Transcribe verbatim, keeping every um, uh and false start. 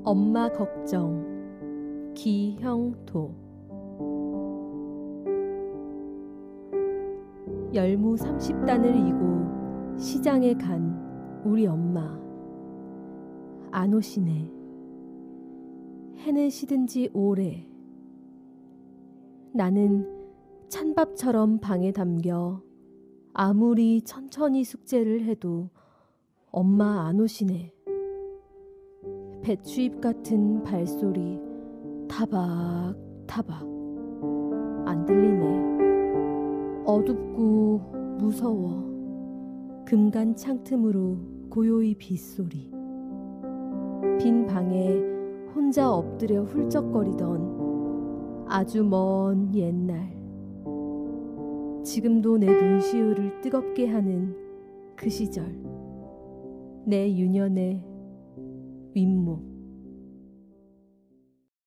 엄마 걱정 기형도. 열무 삼십 단을 이고 시장에 간 우리 엄마. 안 오시네. 해는 시든 지 오래. 나는 찬밥처럼 방에 담겨 아무리 천천히 숙제를 해도 엄마 안 오시네. 배추잎 같은 발소리 타박타박 안 들리네. 어둡고 무서워. 금간 창틈으로 고요히 빗소리. 빈 방에 혼자 엎드려 훌쩍거리던 아주 먼 옛날. 지금도 내 눈시울을 뜨겁게 하는 그 시절. 내 유년의 윗목.